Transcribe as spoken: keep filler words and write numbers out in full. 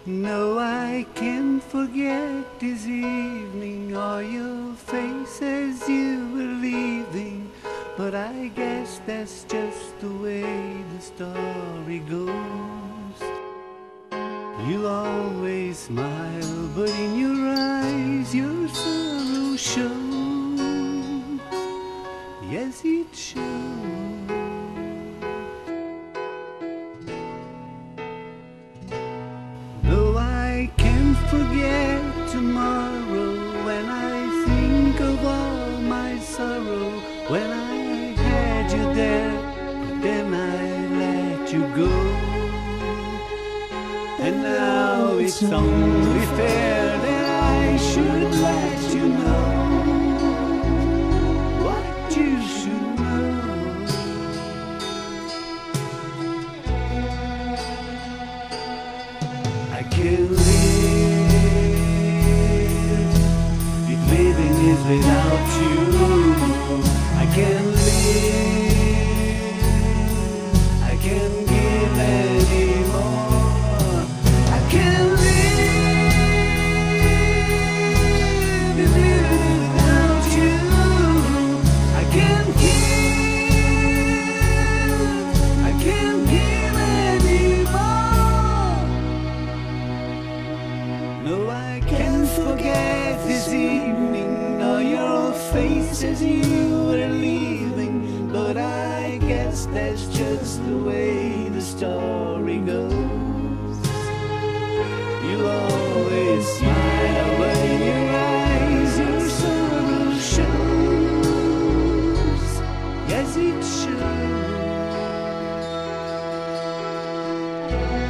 No, I can't forget this evening or your face as you were leaving. But I guess that's just the way the story goes. You always smile, but in your eyes your sorrow shows. Yes, it shows. Though I can't forget tomorrow, when I think of all my sorrow, when I had you there, but then I let you go. And now it's only fair that I should let you know what you should know. I can't live if living is without you. I can't live, I can't give anymore. I can't live if living without you. I can't give, I can't give anymore. No, I can't forget this evening or your face as you were leaving. But I guess that's just the way the story goes. You always smile, but in your eyes your sorrow shows. Yes, it shows.